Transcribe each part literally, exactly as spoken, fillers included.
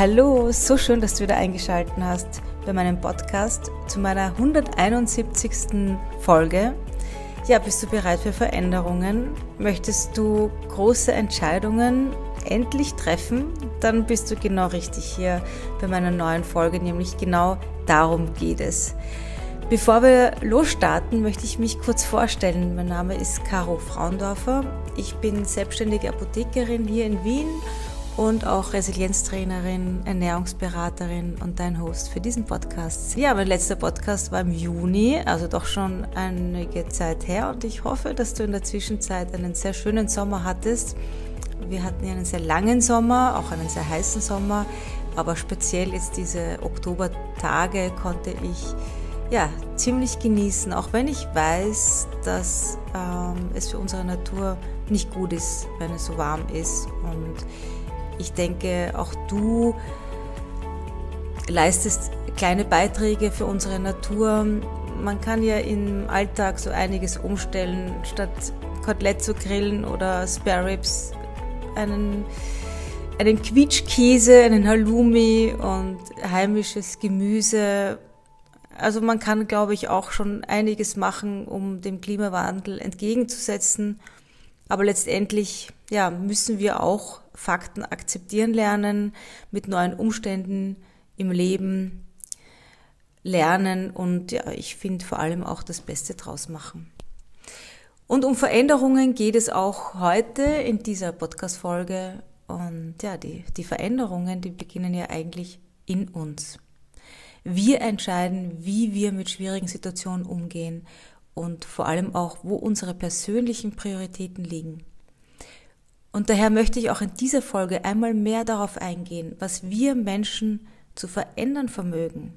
Hallo, so schön, dass du wieder eingeschaltet hast bei meinem Podcast zu meiner hunderteinundsiebzigsten Folge. Ja, bist du bereit für Veränderungen? Möchtest du große Entscheidungen endlich treffen? Dann bist du genau richtig hier bei meiner neuen Folge, nämlich genau darum geht es. Bevor wir losstarten, möchte ich mich kurz vorstellen. Mein Name ist Caro Frauendorfer. Ich bin selbstständige Apothekerin hier in Wien und auch Resilienztrainerin, Ernährungsberaterin und dein Host für diesen Podcast. Ja, mein letzter Podcast war im Juni, also doch schon einige Zeit her, und ich hoffe, dass du in der Zwischenzeit einen sehr schönen Sommer hattest. Wir hatten ja einen sehr langen Sommer, auch einen sehr heißen Sommer, aber speziell jetzt diese Oktobertage konnte ich ja ziemlich genießen, auch wenn ich weiß, dass ähm, es für unsere Natur nicht gut ist, wenn es so warm ist. Und ich denke, auch du leistest kleine Beiträge für unsere Natur. Man kann ja im Alltag so einiges umstellen, statt Kotelett zu grillen oder Spare Ribs, einen, einen Quietschkäse, einen Halloumi und heimisches Gemüse. Also man kann, glaube ich, auch schon einiges machen, um dem Klimawandel entgegenzusetzen. Aber letztendlich ja, müssen wir auch Fakten akzeptieren lernen, mit neuen Umständen im Leben lernen und ja, ich finde vor allem auch das Beste draus machen. Und um Veränderungen geht es auch heute in dieser Podcast-Folge. Und ja, die, die Veränderungen, die beginnen ja eigentlich in uns. Wir entscheiden, wie wir mit schwierigen Situationen umgehen und vor allem auch, wo unsere persönlichen Prioritäten liegen. Und daher möchte ich auch in dieser Folge einmal mehr darauf eingehen, was wir Menschen zu verändern vermögen,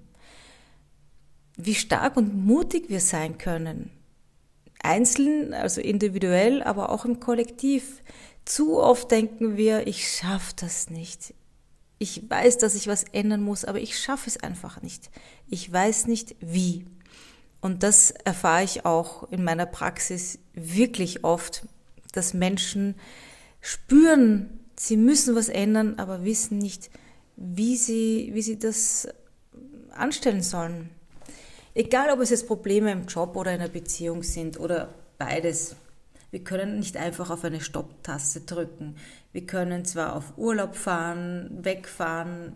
wie stark und mutig wir sein können, einzeln, also individuell, aber auch im Kollektiv. Zu oft denken wir, ich schaffe das nicht. Ich weiß, dass ich was ändern muss, aber ich schaffe es einfach nicht. Ich weiß nicht, wie. Und das erfahre ich auch in meiner Praxis wirklich oft, dass Menschen spüren, sie müssen was ändern, aber wissen nicht, wie sie, wie sie das anstellen sollen. Egal, ob es jetzt Probleme im Job oder in einer Beziehung sind oder beides. Wir können nicht einfach auf eine Stopp-Taste drücken. Wir können zwar auf Urlaub fahren, wegfahren,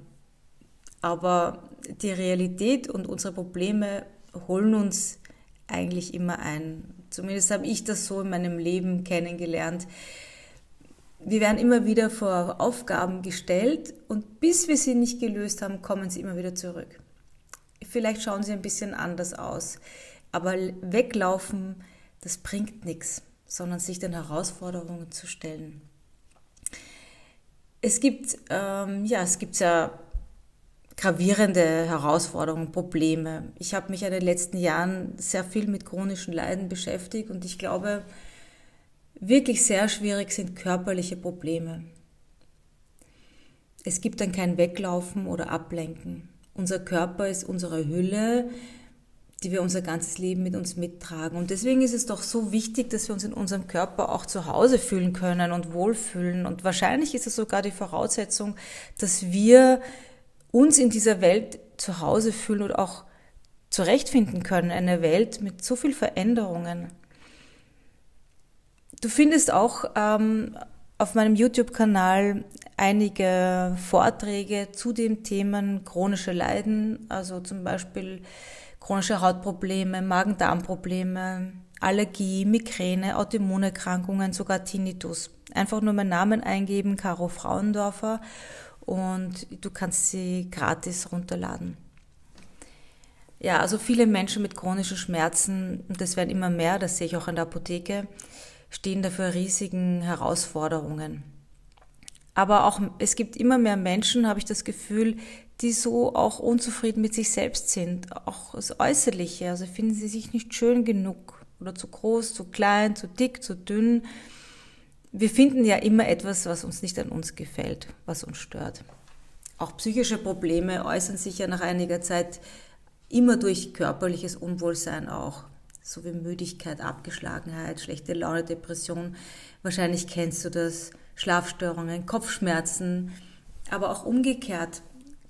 aber die Realität und unsere Probleme holen uns eigentlich immer ein. Zumindest habe ich das so in meinem Leben kennengelernt. Wir werden immer wieder vor Aufgaben gestellt und bis wir sie nicht gelöst haben, kommen sie immer wieder zurück. Vielleicht schauen sie ein bisschen anders aus, aber weglaufen, das bringt nichts, sondern sich den Herausforderungen zu stellen. Es gibt, ähm, ja, es gibt ja gravierende Herausforderungen, Probleme. Ich habe mich in den letzten Jahren sehr viel mit chronischen Leiden beschäftigt und ich glaube, wirklich sehr schwierig sind körperliche Probleme. Es gibt dann kein Weglaufen oder Ablenken. Unser Körper ist unsere Hülle, die wir unser ganzes Leben mit uns mittragen. Und deswegen ist es doch so wichtig, dass wir uns in unserem Körper auch zu Hause fühlen können und wohlfühlen. Und wahrscheinlich ist es sogar die Voraussetzung, dass wir uns in dieser Welt zu Hause fühlen und auch zurechtfinden können. Eine Welt mit so viel Veränderungen. Du findest auch ähm, auf meinem YouTube-Kanal einige Vorträge zu den Themen chronische Leiden, also zum Beispiel chronische Hautprobleme, Magen-Darm-Probleme, Allergie, Migräne, Autoimmunerkrankungen, sogar Tinnitus. Einfach nur meinen Namen eingeben, Caro Frauendorfer, und du kannst sie gratis runterladen. Ja, also viele Menschen mit chronischen Schmerzen, und das werden immer mehr, das sehe ich auch in der Apotheke, stehen dafür riesigen Herausforderungen. Aber auch es gibt immer mehr Menschen, habe ich das Gefühl, die so auch unzufrieden mit sich selbst sind. Auch das Äußerliche, also finden sie sich nicht schön genug oder zu groß, zu klein, zu dick, zu dünn. Wir finden ja immer etwas, was uns nicht an uns gefällt, was uns stört. Auch psychische Probleme äußern sich ja nach einiger Zeit immer durch körperliches Unwohlsein auch. So wie Müdigkeit, Abgeschlagenheit, schlechte Laune, Depression. Wahrscheinlich kennst du das. Schlafstörungen, Kopfschmerzen, aber auch umgekehrt.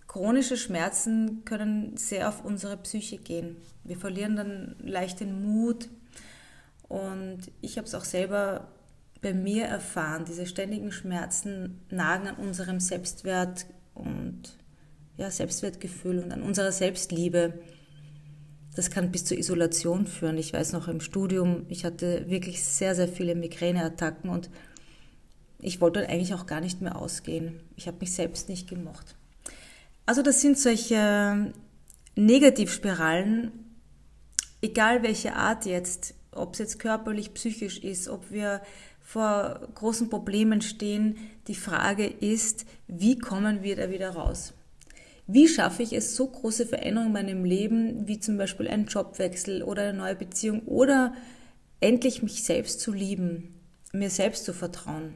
chronische Schmerzen können sehr auf unsere Psyche gehen. Wir verlieren dann leicht den Mut und ich habe es auch selber bei mir erfahren, diese ständigen Schmerzen nagen an unserem Selbstwert und ja, Selbstwertgefühl und an unserer Selbstliebe. Das kann bis zur Isolation führen. Ich weiß noch im Studium, ich hatte wirklich sehr, sehr viele Migräneattacken und ich wollte dann eigentlich auch gar nicht mehr ausgehen. Ich habe mich selbst nicht gemocht. Also das sind solche Negativspiralen, egal welche Art jetzt, ob es jetzt körperlich, psychisch ist, ob wir vor großen Problemen stehen. Die Frage ist, wie kommen wir da wieder raus? Wie schaffe ich es, so große Veränderungen in meinem Leben, wie zum Beispiel einen Jobwechsel oder eine neue Beziehung oder endlich mich selbst zu lieben, mir selbst zu vertrauen?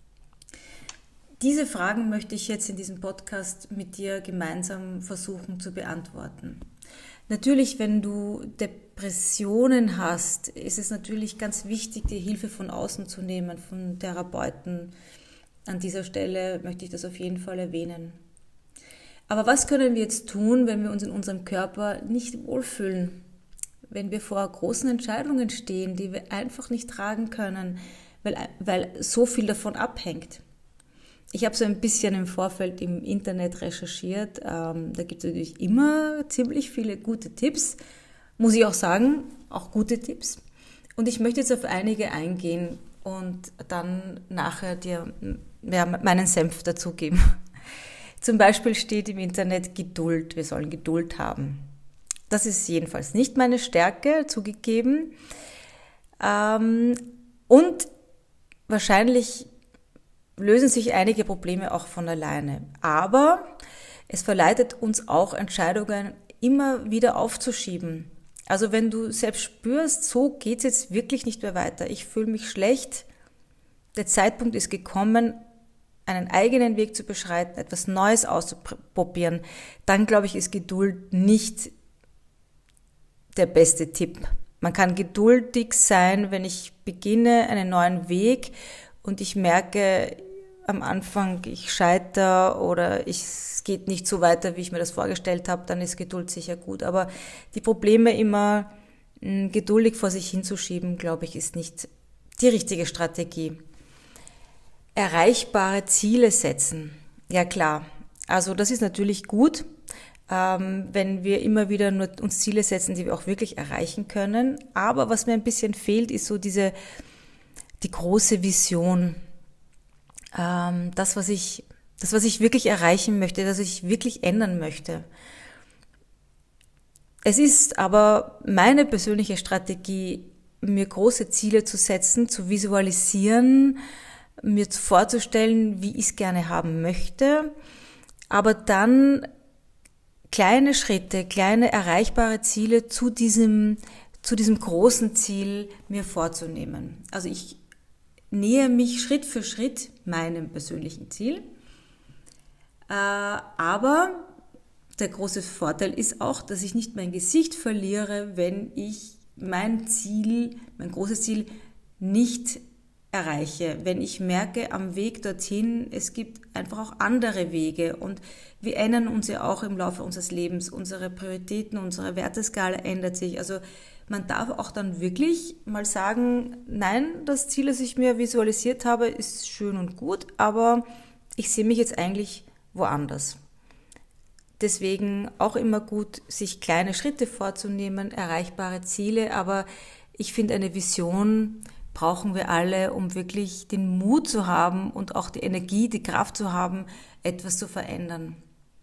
Diese Fragen möchte ich jetzt in diesem Podcast mit dir gemeinsam versuchen zu beantworten. Natürlich, wenn du Depressionen hast, ist es natürlich ganz wichtig, die Hilfe von außen zu nehmen, von Therapeuten. An dieser Stelle möchte ich das auf jeden Fall erwähnen. Aber was können wir jetzt tun, wenn wir uns in unserem Körper nicht wohlfühlen? Wenn wir vor großen Entscheidungen stehen, die wir einfach nicht tragen können, weil, weil so viel davon abhängt. Ich habe so ein bisschen im Vorfeld im Internet recherchiert. Ähm, da gibt es natürlich immer ziemlich viele gute Tipps. Muss ich auch sagen, auch gute Tipps. Und ich möchte jetzt auf einige eingehen und dann nachher dir ja, meinen Senf dazugeben. Zum Beispiel steht im Internet Geduld. Wir sollen Geduld haben. Das ist jedenfalls nicht meine Stärke, zugegeben. Ähm, und wahrscheinlich lösen sich einige Probleme auch von alleine. Aber es verleitet uns auch, Entscheidungen immer wieder aufzuschieben. Also wenn du selbst spürst, so geht es jetzt wirklich nicht mehr weiter. Ich fühle mich schlecht. Der Zeitpunkt ist gekommen, einen eigenen Weg zu beschreiten, etwas Neues auszuprobieren. Dann, glaube ich, ist Geduld nicht der beste Tipp. Man kann geduldig sein, wenn ich beginne einen neuen Weg und ich merke am Anfang, ich scheitere oder ich, es geht nicht so weiter, wie ich mir das vorgestellt habe, dann ist Geduld sicher gut. Aber die Probleme immer mh, geduldig vor sich hinzuschieben, glaube ich, ist nicht die richtige Strategie. Erreichbare Ziele setzen. Ja klar, also das ist natürlich gut, ähm, wenn wir immer wieder nur uns Ziele setzen, die wir auch wirklich erreichen können. Aber was mir ein bisschen fehlt, ist so diese die große Vision. Ähm, das, was ich, das, was ich wirklich erreichen möchte, das ich wirklich ändern möchte. Es ist aber meine persönliche Strategie, mir große Ziele zu setzen, zu visualisieren, mir vorzustellen, wie ich es gerne haben möchte, aber dann kleine Schritte, kleine erreichbare Ziele zu diesem, zu diesem großen Ziel mir vorzunehmen. Also ich nähe mich Schritt für Schritt meinem persönlichen Ziel, äh, aber der große Vorteil ist auch, dass ich nicht mein Gesicht verliere, wenn ich mein Ziel, mein großes Ziel nicht erreiche, wenn ich merke am Weg dorthin, es gibt einfach auch andere Wege und wir ändern uns ja auch im Laufe unseres Lebens, unsere Prioritäten, unsere Werteskala ändert sich, also man darf auch dann wirklich mal sagen, nein, das Ziel, das ich mir visualisiert habe, ist schön und gut, aber ich sehe mich jetzt eigentlich woanders. Deswegen auch immer gut, sich kleine Schritte vorzunehmen, erreichbare Ziele, aber ich finde, eine Vision brauchen wir alle, um wirklich den Mut zu haben und auch die Energie, die Kraft zu haben, etwas zu verändern.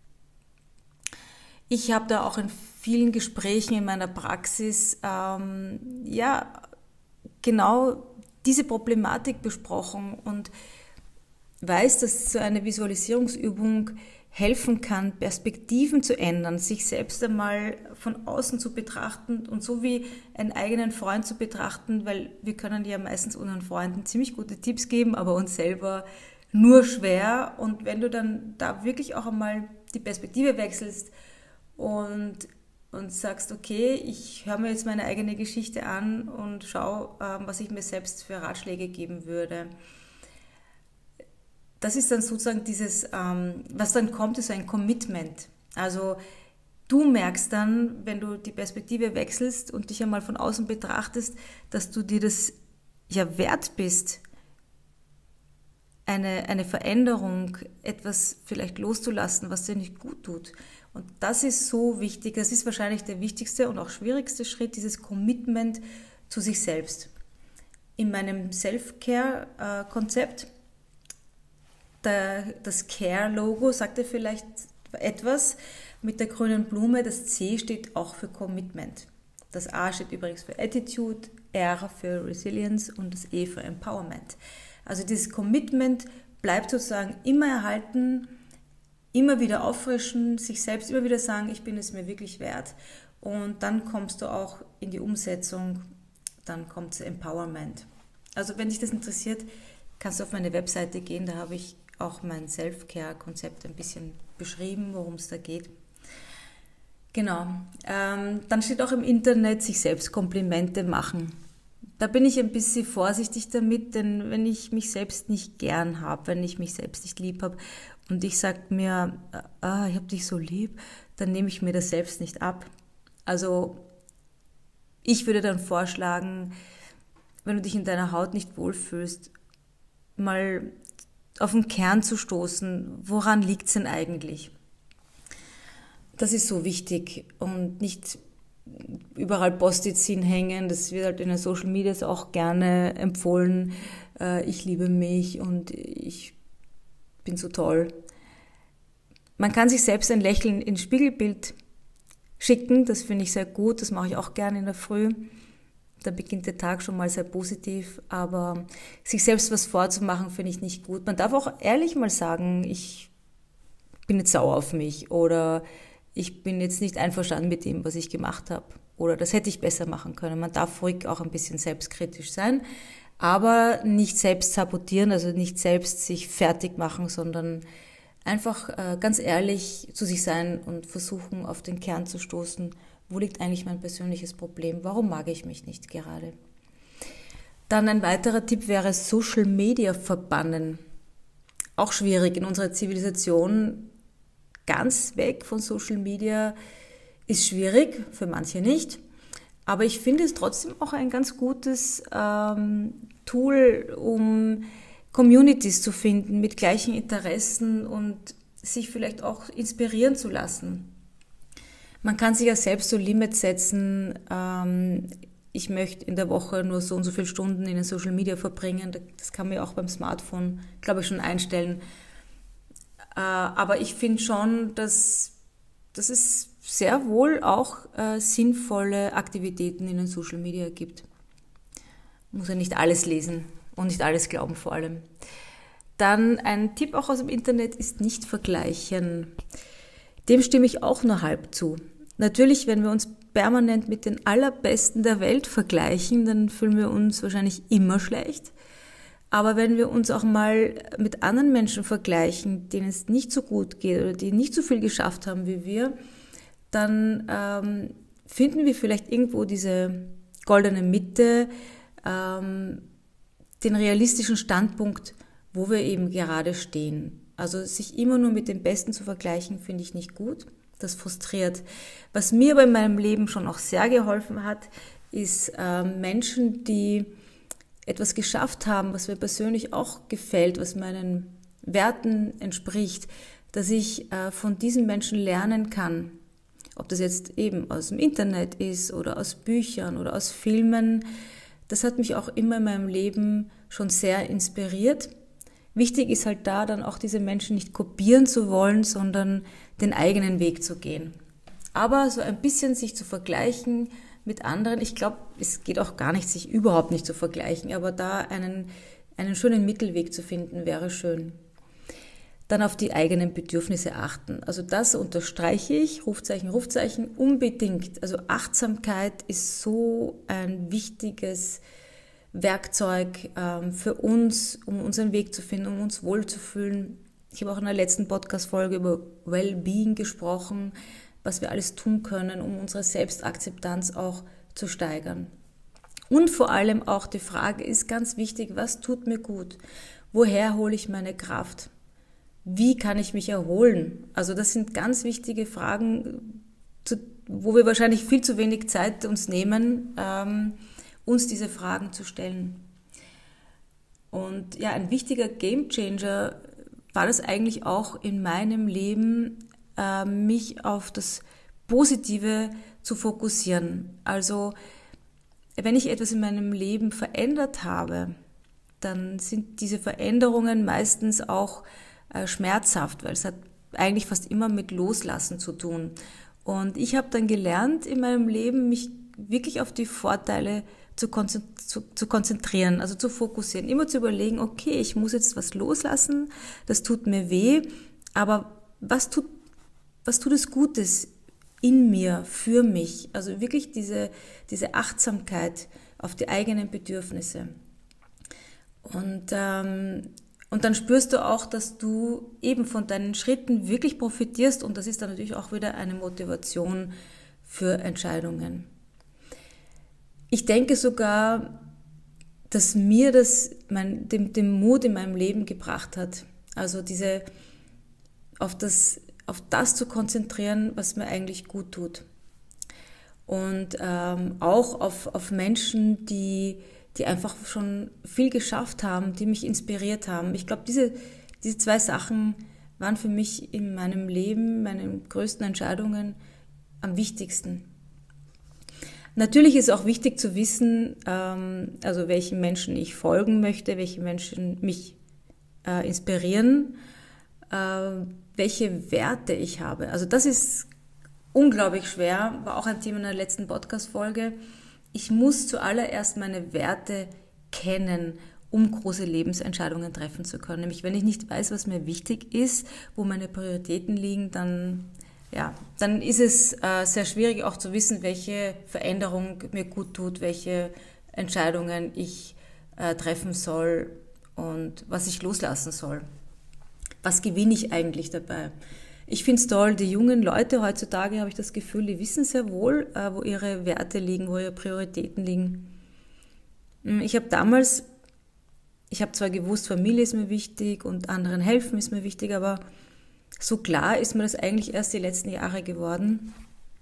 Ich habe da auch in vielen Gesprächen in meiner Praxis ähm, ja genau diese Problematik besprochen und weiß, dass so eine Visualisierungsübung helfen kann, Perspektiven zu ändern, sich selbst einmal von außen zu betrachten und so wie einen eigenen Freund zu betrachten, weil wir können ja meistens unseren Freunden ziemlich gute Tipps geben, aber uns selber nur schwer. Und wenn du dann da wirklich auch einmal die Perspektive wechselst und, und sagst, okay, ich höre mir jetzt meine eigene Geschichte an und schaue, was ich mir selbst für Ratschläge geben würde. Das ist dann sozusagen dieses, was dann kommt, ist ein Commitment. Also du merkst dann, wenn du die Perspektive wechselst und dich einmal von außen betrachtest, dass du dir das ja wert bist, eine, eine Veränderung, etwas vielleicht loszulassen, was dir nicht gut tut. Und das ist so wichtig, das ist wahrscheinlich der wichtigste und auch schwierigste Schritt, dieses Commitment zu sich selbst. In meinem Self-Care-Konzept, das Care-Logo sagt dir vielleicht etwas, mit der grünen Blume, das C steht auch für Commitment. Das A steht übrigens für Attitude, R für Resilience und das E für Empowerment. Also dieses Commitment bleibt sozusagen immer erhalten, immer wieder auffrischen, sich selbst immer wieder sagen, ich bin es mir wirklich wert. Und dann kommst du auch in die Umsetzung, dann kommt das Empowerment. Also wenn dich das interessiert, kannst du auf meine Webseite gehen, da habe ich auch mein Self-Care-Konzept ein bisschen beschrieben, worum es da geht. Genau. Ähm, dann steht auch im Internet, sich selbst Komplimente machen. Da bin ich ein bisschen vorsichtig damit, denn wenn ich mich selbst nicht gern habe, wenn ich mich selbst nicht lieb habe und ich sage mir, ah, ich habe dich so lieb, dann nehme ich mir das selbst nicht ab. Also ich würde dann vorschlagen, wenn du dich in deiner Haut nicht wohlfühlst, mal auf den Kern zu stoßen, woran liegt es denn eigentlich? Das ist so wichtig und nicht überall Post-its hinhängen, das wird halt in den Social Medias auch gerne empfohlen, äh, ich liebe mich und ich bin so toll. Man kann sich selbst ein Lächeln ins Spiegelbild schicken, das finde ich sehr gut, das mache ich auch gerne in der Früh. Da beginnt der Tag schon mal sehr positiv, aber sich selbst was vorzumachen, finde ich nicht gut. Man darf auch ehrlich mal sagen, ich bin jetzt sauer auf mich oder ich bin jetzt nicht einverstanden mit dem, was ich gemacht habe oder das hätte ich besser machen können. Man darf ruhig auch ein bisschen selbstkritisch sein, aber nicht selbst sabotieren, also nicht selbst sich fertig machen, sondern einfach äh, ganz ehrlich zu sich sein und versuchen, auf den Kern zu stoßen. Wo liegt eigentlich mein persönliches Problem? Warum mag ich mich nicht gerade? Dann ein weiterer Tipp wäre Social Media verbannen. Auch schwierig in unserer Zivilisation. Ganz weg von Social Media ist schwierig, für manche nicht. Aber ich finde es trotzdem auch ein ganz gutes ähm, Tool, um Communities zu finden mit gleichen Interessen und sich vielleicht auch inspirieren zu lassen. Man kann sich ja selbst so Limits setzen, ähm, ich möchte in der Woche nur so und so viele Stunden in den Social Media verbringen. Das kann man ja auch beim Smartphone, glaube ich, schon einstellen. Äh, aber ich finde schon, dass, dass es sehr wohl auch äh, sinnvolle Aktivitäten in den Social Media gibt. Man muss ja nicht alles lesen und nicht alles glauben vor allem. Dann ein Tipp auch aus dem Internet ist nicht vergleichen. Dem stimme ich auch nur halb zu. Natürlich, wenn wir uns permanent mit den Allerbesten der Welt vergleichen, dann fühlen wir uns wahrscheinlich immer schlecht. Aber wenn wir uns auch mal mit anderen Menschen vergleichen, denen es nicht so gut geht oder die nicht so viel geschafft haben wie wir, dann ähm, finden wir vielleicht irgendwo diese goldene Mitte, ähm, den realistischen Standpunkt, wo wir eben gerade stehen. Also sich immer nur mit den Besten zu vergleichen, finde ich nicht gut. Das frustriert. Was mir aber in meinem Leben schon auch sehr geholfen hat, ist äh, Menschen, die etwas geschafft haben, was mir persönlich auch gefällt, was meinen Werten entspricht, dass ich äh, von diesen Menschen lernen kann. Ob das jetzt eben aus dem Internet ist oder aus Büchern oder aus Filmen. Das hat mich auch immer in meinem Leben schon sehr inspiriert. Wichtig ist halt da dann auch diese Menschen nicht kopieren zu wollen, sondern den eigenen Weg zu gehen. Aber so ein bisschen sich zu vergleichen mit anderen, ich glaube, es geht auch gar nicht, sich überhaupt nicht zu vergleichen, aber da einen, einen schönen Mittelweg zu finden, wäre schön. Dann auf die eigenen Bedürfnisse achten. Also das unterstreiche ich, Rufzeichen, Rufzeichen, unbedingt. Also Achtsamkeit ist so ein wichtiges Werkzeug ähm, für uns, um unseren Weg zu finden, um uns wohlzufühlen. Ich habe auch in der letzten Podcast-Folge über Wellbeing gesprochen, was wir alles tun können, um unsere Selbstakzeptanz auch zu steigern. Und vor allem auch die Frage ist ganz wichtig, was tut mir gut? Woher hole ich meine Kraft? wie kann ich mich erholen? Also das sind ganz wichtige Fragen, zu, wo wir wahrscheinlich viel zu wenig Zeit uns nehmen, ähm, uns diese Fragen zu stellen. Und ja, ein wichtiger Gamechanger war das eigentlich auch in meinem Leben, äh, mich auf das Positive zu fokussieren. Also wenn ich etwas in meinem Leben verändert habe, dann sind diese Veränderungen meistens auch äh, schmerzhaft, weil es hat eigentlich fast immer mit Loslassen zu tun. Und ich habe dann gelernt in meinem Leben, mich wirklich auf die Vorteile zu, konzentri- zu, zu konzentrieren, also zu fokussieren, immer zu überlegen, okay, ich muss jetzt was loslassen, das tut mir weh, aber was tut, was tut es Gutes in mir, für mich? Also wirklich diese, diese Achtsamkeit auf die eigenen Bedürfnisse. Und, ähm, und dann spürst du auch, dass du eben von deinen Schritten wirklich profitierst und das ist dann natürlich auch wieder eine Motivation für Entscheidungen. Ich denke sogar, dass mir das mein, den, den Mut in meinem Leben gebracht hat. Also diese auf das, auf das zu konzentrieren, was mir eigentlich gut tut. Und ähm, auch auf, auf Menschen, die, die einfach schon viel geschafft haben, die mich inspiriert haben. Ich glaube, diese, diese zwei Sachen waren für mich in meinem Leben, meinen größten Entscheidungen am wichtigsten. Natürlich ist auch wichtig zu wissen, ähm, also welchen Menschen ich folgen möchte, welche Menschen mich äh, inspirieren, äh, welche Werte ich habe. Also das ist unglaublich schwer, war auch ein Thema in der letzten Podcast-Folge. Ich muss zuallererst meine Werte kennen, um große Lebensentscheidungen treffen zu können. Nämlich wenn ich nicht weiß, was mir wichtig ist, wo meine Prioritäten liegen, dann Ja, dann ist es äh, sehr schwierig auch zu wissen, welche Veränderung mir gut tut, welche Entscheidungen ich äh, treffen soll und was ich loslassen soll. Was gewinne ich eigentlich dabei? Ich finde es toll, die jungen Leute heutzutage, habe ich das Gefühl, die wissen sehr wohl, äh, wo ihre Werte liegen, wo ihre Prioritäten liegen. Ich habe damals, ich habe zwar gewusst, Familie ist mir wichtig und anderen helfen ist mir wichtig, aber so klar ist mir das eigentlich erst die letzten Jahre geworden.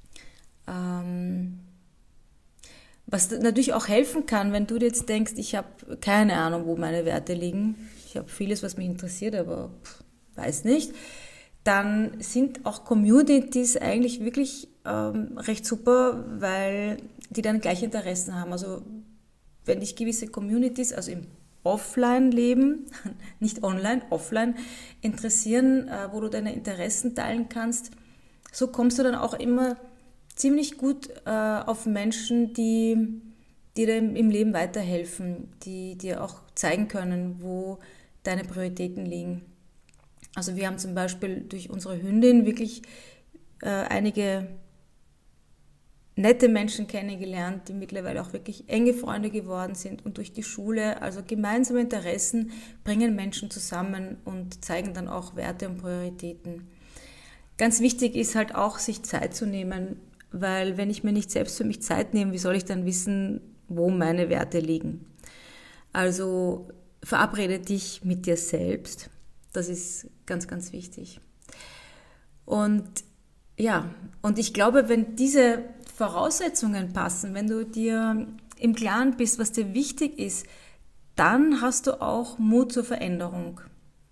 Ähm, was natürlich auch helfen kann, wenn du dir jetzt denkst, ich habe keine Ahnung, wo meine Werte liegen. Ich habe vieles, was mich interessiert, aber pff, weiß nicht. Dann sind auch Communities eigentlich wirklich ähm, recht super, weil die dann gleiche Interessen haben. Also wenn dich gewisse Communities, also im Offline-Leben, nicht online, offline, interessieren, wo du deine Interessen teilen kannst, so kommst du dann auch immer ziemlich gut auf Menschen, die, die dir im Leben weiterhelfen, die dir auch zeigen können, wo deine Prioritäten liegen. Also wir haben zum Beispiel durch unsere Hündin wirklich einige nette Menschen kennengelernt, die mittlerweile auch wirklich enge Freunde geworden sind und durch die Schule, also gemeinsame Interessen bringen Menschen zusammen und zeigen dann auch Werte und Prioritäten. Ganz wichtig ist halt auch, sich Zeit zu nehmen, weil wenn ich mir nicht selbst für mich Zeit nehme, wie soll ich dann wissen, wo meine Werte liegen? Also verabrede dich mit dir selbst, das ist ganz, ganz wichtig. Und ja, und ich glaube, wenn diese Voraussetzungen passen, wenn du dir im Klaren bist, was dir wichtig ist, dann hast du auch Mut zur Veränderung.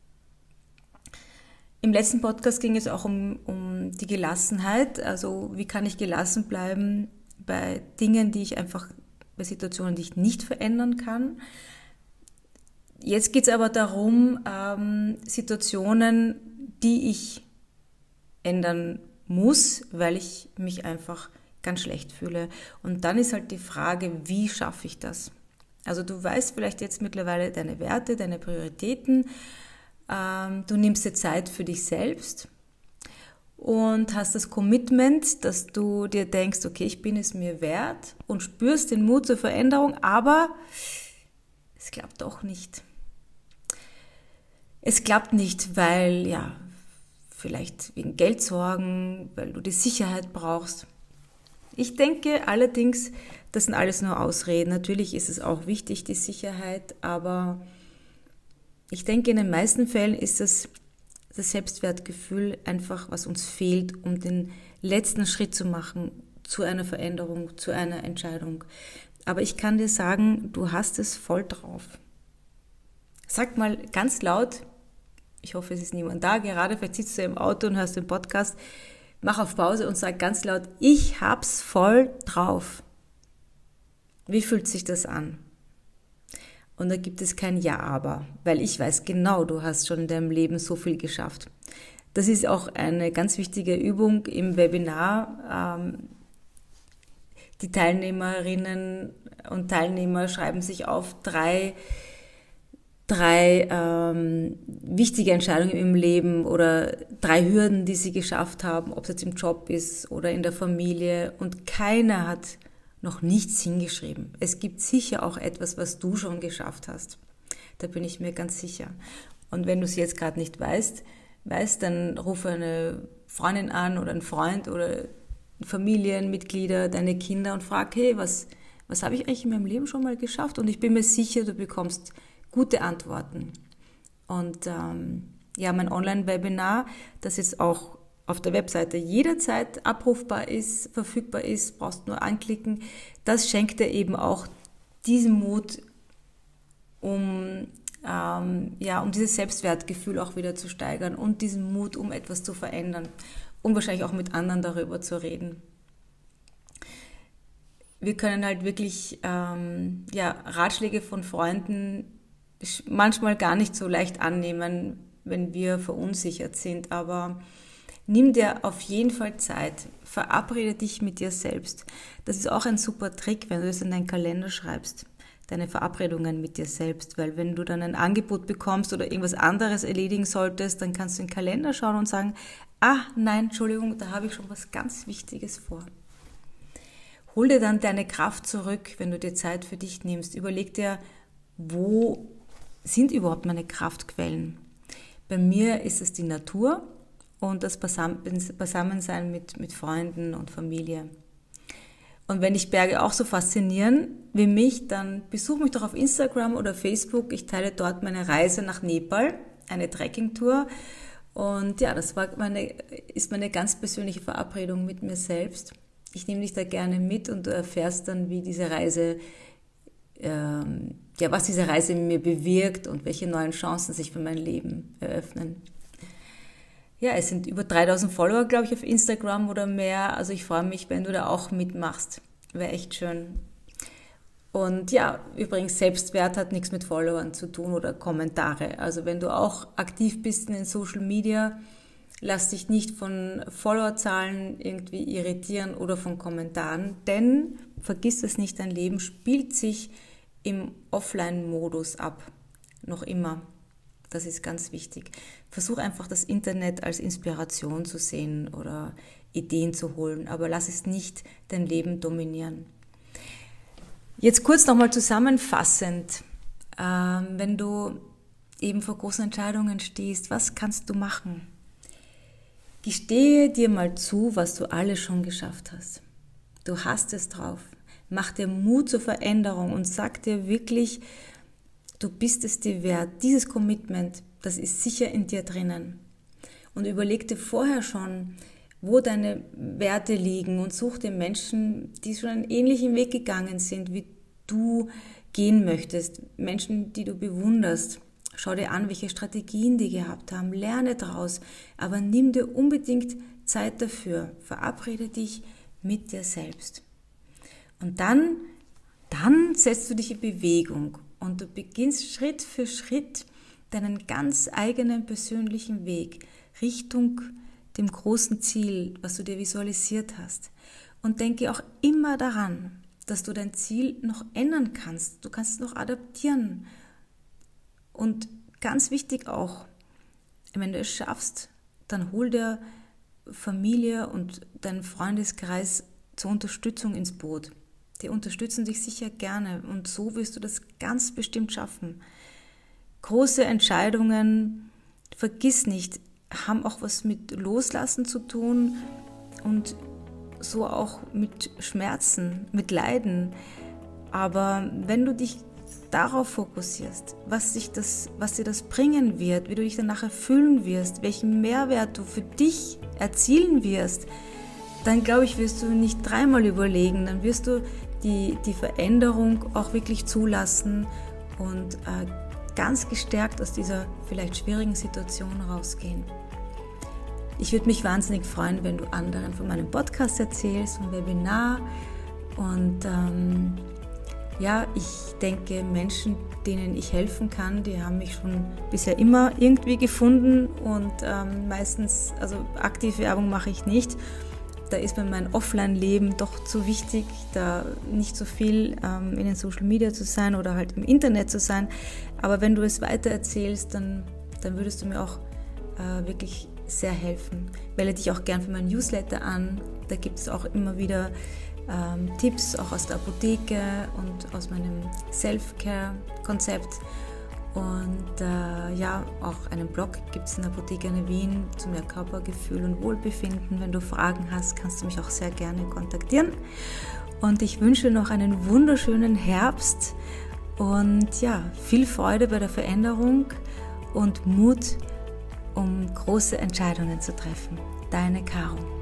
Im letzten Podcast ging es auch um, um die Gelassenheit, also wie kann ich gelassen bleiben bei Dingen, die ich einfach, bei Situationen, die ich nicht verändern kann. Jetzt geht es aber darum, ähm, Situationen, die ich ändern muss, weil ich mich einfach ganz schlecht fühle. Und dann ist halt die Frage, wie schaffe ich das? Also du weißt vielleicht jetzt mittlerweile deine Werte, deine Prioritäten, ähm, du nimmst dir Zeit für dich selbst und hast das Commitment, dass du dir denkst, okay, ich bin es mir wert und spürst den Mut zur Veränderung, aber es klappt doch nicht. Es klappt nicht, weil, ja, vielleicht wegen Geldsorgen, weil du die Sicherheit brauchst. Ich denke allerdings, das sind alles nur Ausreden. Natürlich ist es auch wichtig, die Sicherheit, aber ich denke, in den meisten Fällen ist es das Selbstwertgefühl einfach, was uns fehlt, um den letzten Schritt zu machen zu einer Veränderung, zu einer Entscheidung. Aber ich kann dir sagen, du hast es voll drauf. Sag mal ganz laut, ich hoffe, es ist niemand da, gerade vielleicht sitzt du im Auto und hörst den Podcast, mach auf Pause und sag ganz laut, ich hab's voll drauf. Wie fühlt sich das an? Und da gibt es kein Ja, aber, weil ich weiß genau, du hast schon in deinem Leben so viel geschafft. Das ist auch eine ganz wichtige Übung im Webinar. Die Teilnehmerinnen und Teilnehmer schreiben sich auf drei, drei ähm, wichtige Entscheidungen im Leben oder drei Hürden, die sie geschafft haben, ob es jetzt im Job ist oder in der Familie. Und keiner hat noch nichts hingeschrieben. Es gibt sicher auch etwas, was du schon geschafft hast. Da bin ich mir ganz sicher. Und wenn du es jetzt gerade nicht weißt, weißt, dann rufe eine Freundin an oder einen Freund oder Familienmitglieder, deine Kinder und frag, hey, was, was habe ich eigentlich in meinem Leben schon mal geschafft? Und ich bin mir sicher, du bekommst gute Antworten. Und ähm, ja, mein Online-Webinar, das jetzt auch auf der Webseite jederzeit abrufbar ist, verfügbar ist, brauchst nur anklicken. Das schenkt dir eben auch diesen Mut, um, ähm, ja, um dieses Selbstwertgefühl auch wieder zu steigern und diesen Mut, um etwas zu verändern und wahrscheinlich auch mit anderen darüber zu reden. Wir können halt wirklich ähm, ja, Ratschläge von Freunden manchmal gar nicht so leicht annehmen, wenn wir verunsichert sind, aber nimm dir auf jeden Fall Zeit, verabrede dich mit dir selbst. Das ist auch ein super Trick, wenn du es in deinen Kalender schreibst, deine Verabredungen mit dir selbst, weil wenn du dann ein Angebot bekommst oder irgendwas anderes erledigen solltest, dann kannst du in den Kalender schauen und sagen, ah nein, Entschuldigung, da habe ich schon was ganz Wichtiges vor. Hol dir dann deine Kraft zurück, wenn du dir Zeit für dich nimmst. Überleg dir, wo sind überhaupt meine Kraftquellen? Bei mir ist es die Natur und das Beisammensein mit, mit Freunden und Familie. Und wenn dich Berge auch so faszinieren wie mich, dann besuch mich doch auf Instagram oder Facebook. Ich teile dort meine Reise nach Nepal, eine Trekkingtour. Und ja, das war meine, ist meine ganz persönliche Verabredung mit mir selbst. Ich nehme dich da gerne mit und du erfährst dann, wie diese Reise, ähm, ja, was diese Reise in mir bewirkt und welche neuen Chancen sich für mein Leben eröffnen. Ja, es sind über dreitausend Follower, glaube ich, auf Instagram oder mehr. Also ich freue mich, wenn du da auch mitmachst. Wäre echt schön. Und ja, übrigens, Selbstwert hat nichts mit Followern zu tun oder Kommentare. Also wenn du auch aktiv bist in den Social Media, lass dich nicht von Followerzahlen irgendwie irritieren oder von Kommentaren. Denn, vergiss es nicht, dein Leben spielt sich im Offline-Modus ab. Noch immer. Das ist ganz wichtig. Versuch einfach das Internet als Inspiration zu sehen oder Ideen zu holen, aber lass es nicht dein Leben dominieren. Jetzt kurz nochmal zusammenfassend, ähm, wenn du eben vor großen Entscheidungen stehst, was kannst du machen? Gestehe dir mal zu, was du alles schon geschafft hast. Du hast es drauf. Mach dir Mut zur Veränderung und sag dir wirklich, du bist es dir wert. Dieses Commitment, das ist sicher in dir drinnen. Und überleg dir vorher schon, wo deine Werte liegen und such dir Menschen, die schon einen ähnlichen Weg gegangen sind, wie du gehen möchtest. Menschen, die du bewunderst. Schau dir an, welche Strategien die gehabt haben. Lerne daraus, aber nimm dir unbedingt Zeit dafür. Verabrede dich mit dir selbst. Und dann, dann setzt du dich in Bewegung. Und du beginnst Schritt für Schritt deinen ganz eigenen persönlichen Weg Richtung dem großen Ziel, was du dir visualisiert hast. Und denke auch immer daran, dass du dein Ziel noch ändern kannst. Du kannst es noch adaptieren. Und ganz wichtig auch, wenn du es schaffst, dann hol dir Familie und deinen Freundeskreis zur Unterstützung ins Boot. Die unterstützen dich sicher gerne und so wirst du das ganz bestimmt schaffen. Große Entscheidungen, vergiss nicht, haben auch was mit Loslassen zu tun und so auch mit Schmerzen, mit Leiden. Aber wenn du dich darauf fokussierst, was, sich das, was dir das bringen wird, wie du dich dann nachher fühlen wirst, welchen Mehrwert du für dich erzielen wirst, dann glaube ich, wirst du nicht dreimal überlegen, dann wirst du die, die Veränderung auch wirklich zulassen und äh, ganz gestärkt aus dieser vielleicht schwierigen Situation rausgehen. Ich würde mich wahnsinnig freuen, wenn du anderen von meinem Podcast erzählst, vom Webinar. Und ähm, ja, ich denke, Menschen, denen ich helfen kann, die haben mich schon bisher immer irgendwie gefunden. Und ähm, meistens, also aktive Werbung mache ich nicht. Da ist mir mein Offline-Leben doch zu wichtig, da nicht so viel ähm, in den Social Media zu sein oder halt im Internet zu sein. Aber wenn du es weiter erzählst, dann, dann würdest du mir auch äh, wirklich sehr helfen. Melde dich auch gern für meinen Newsletter an. Da gibt es auch immer wieder ähm, Tipps, auch aus der Apotheke und aus meinem Self-Care-Konzept. Und äh, ja, auch einen Blog gibt es in der Apotheke in Wien zu mehr Körpergefühl und Wohlbefinden. Wenn du Fragen hast, kannst du mich auch sehr gerne kontaktieren. Und ich wünsche noch einen wunderschönen Herbst und ja, viel Freude bei der Veränderung und Mut, um große Entscheidungen zu treffen. Deine Caro.